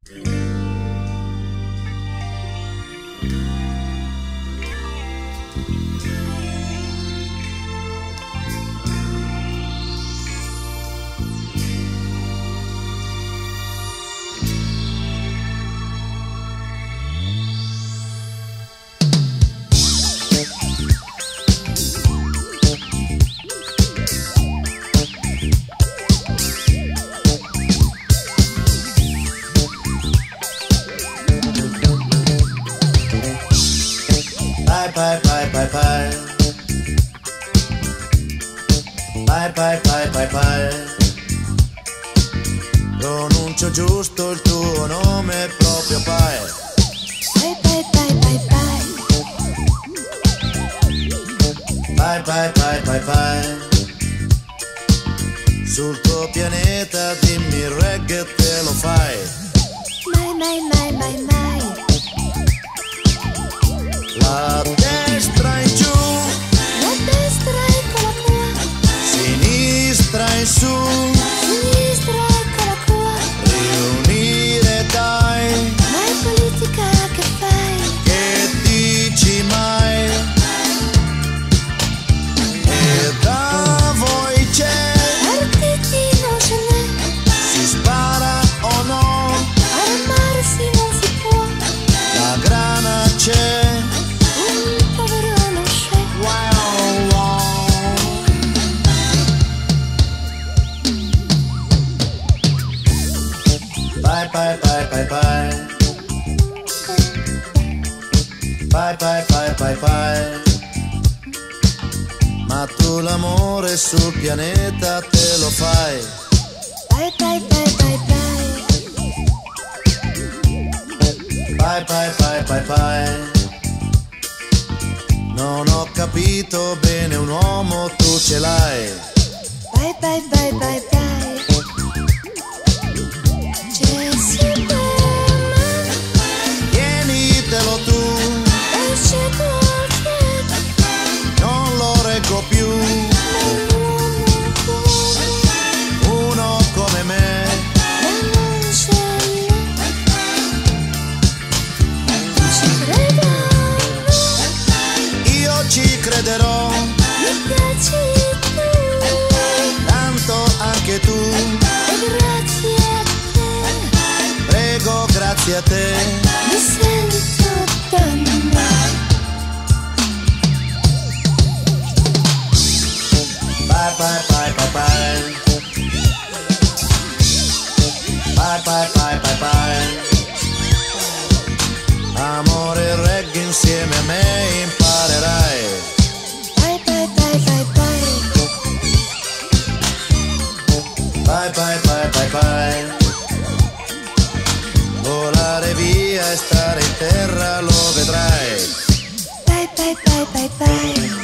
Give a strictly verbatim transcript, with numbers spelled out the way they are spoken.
Bye bye bye bye bye bye bye bye bye. Pronuncio giusto il tuo nome proprio pai. Bye bye bye bye bye. Bye bye bye bye bye. Sul tuo pianeta dimmi il reggae te lo fai. Mai mai mai mai mai. La destra in giù, La destra eccola qua, sinistra in su, sinistra eccola qua. riunire dai, Ma è politica che fai? che dici mai? E da voi c'è, Partiti non ce n'è, si spara o no, armarsi non si può. la grana c'è. Un povero non c'è. Wow, wow. Bye bye bye bye bye. Bye bye bye bye bye. Ma tu l'amore sul pianeta te lo fai. Bye bye bye bye bye. Bye bye bye bye bye. Non ho capito bene un uomo, tu ce l'hai. Bye bye bye bye bye. Jesse Berman, Tienitelo tu, esce col non lo reggo più. nell'uomo cuore, Uno come me, ma non ce l'è. Ci credo, io ci crederò, mi piaci tu, tanto anche tu. e grazie a te, Prego, grazie a te. mi sento donna. Bye bye bye bye bye. Bye bye bye bye bye. Amore e reggae insieme a me imparerai. Bye bye bye bye bye. Bye bye bye bye bye. Volare via e stare in terra lo vedrai. Bye bye bye bye bye.